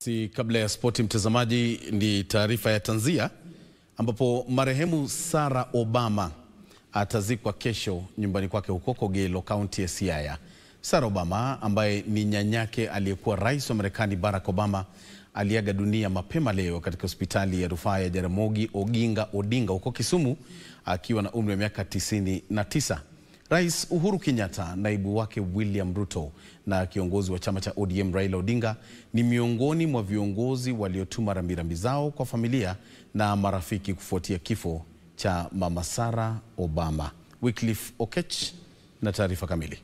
Si kabla ya spoti, mtazamaji, ni taarifa ya tanzia ambapo Marehemu Sarah Obama atazikwa kesho nyumbani kwake huko Kogelo, kaunti ya Siaya. Sarah Obama ambaye ni nyanyake aliyekuwa rais wa Marekani Barack Obama aliaga dunia mapema leo katika hospitali ya rufaa ya Jaramogi Oginga Odinga huko Kisumu akiwa na umri wa miaka 99. Rais Uhuru Kenyatta, naibu wake William Ruto na kiongozi wa chama cha ODM Raila Odinga ni miongoni mwa viongozi waliotuma rambirambi zao kwa familia na marafiki kufuatia kifo cha Mama Sarah Obama. Wycliffe Okech na taarifa kamili.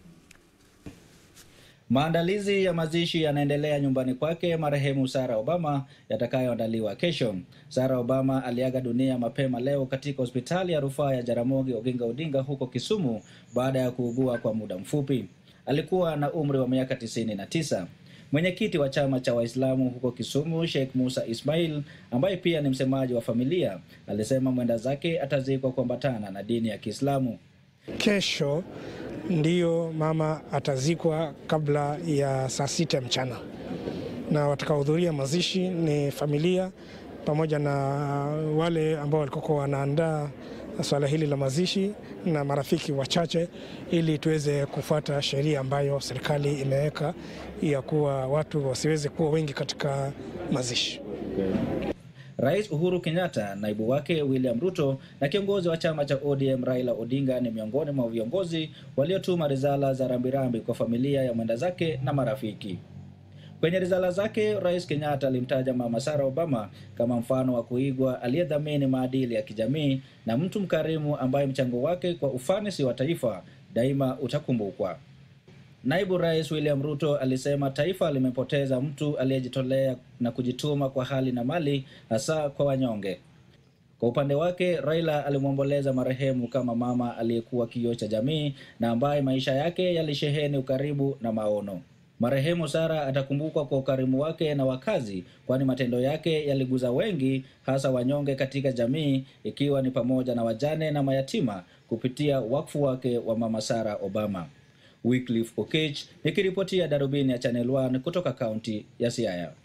Maandalizi ya mazishi yanaendelea nyumbani kwake Marehemu Sarah Obama yatakayoandaliwa kesho. Sarah Obama aliaga dunia mapema leo katika hospitali ya rufaa ya Jaramogi Oginga Odinga huko Kisumu baada ya kuugua kwa muda mfupi. Alikuwa na umri wa miaka 99. Mwenyekiti wa chama cha Waislamu huko Kisumu, Sheikh Musa Ismail, ambaye pia ni msemaji wa familia, alisema mwenda zake atazikwa kuambatana na dini ya Kiislamu. Kesho ndiyo mama atazikwa kabla ya saa 6 mchana, na watakaohudhuria mazishi ni familia pamoja na wale ambao walikuwa wanaandaa swala hili la mazishi na marafiki wachache, ili tuweze kufuata sheria ambayo serikali imeweka ya kuwa watu wasiweze kuwa wengi katika mazishi. Rais Uhuru Kenyatta, naibu wake William Ruto na kiongozi wa chama cha ODM Raila Odinga ni miongoni mwa viongozi waliotuma risala za rambirambi kwa familia ya mwenda zake na marafiki. Kwenye risala zake, Rais Kenyatta alimtaja Mama Sarah Obama kama mfano wa kuigwa aliyedhamini maadili ya kijamii na mtu mkarimu ambaye mchango wake kwa ufanisi wa taifa daima utakumbukwa. Naibu Rais William Ruto alisema taifa limepoteza mtu aliyejitolea na kujituma kwa hali na mali, hasa kwa wanyonge. Kwa upande wake, Raila alimwomboleza marehemu kama mama aliyekuwa kioo cha jamii na ambaye maisha yake yalisheheni ukaribu na maono. Marehemu Sarah atakumbukwa kwa ukarimu wake na wakazi, kwani matendo yake yaliguza wengi, hasa wanyonge katika jamii, ikiwa ni pamoja na wajane na mayatima kupitia wakfu wake wa Mama Sarah Obama. Wycliffe Okech nikiripotia darubini ya Channel 1 kutoka kaunti ya Siaya.